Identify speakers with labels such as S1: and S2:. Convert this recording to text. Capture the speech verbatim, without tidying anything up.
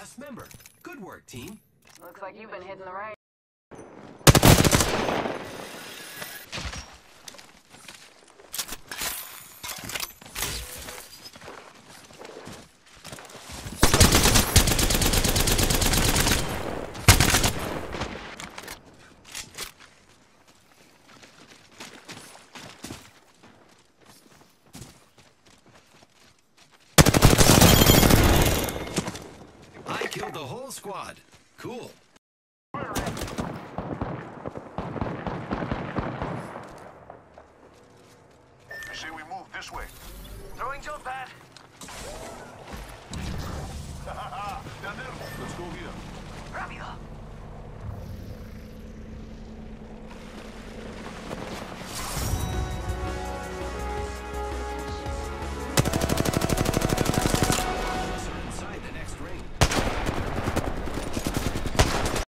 S1: last member. Good work, team.
S2: Looks like you've been hitting the right.
S1: I killed the whole squad. Cool.
S3: I say we move this way.
S2: Throwing jump pad.
S3: Down there. Let's go here.
S2: Rápido.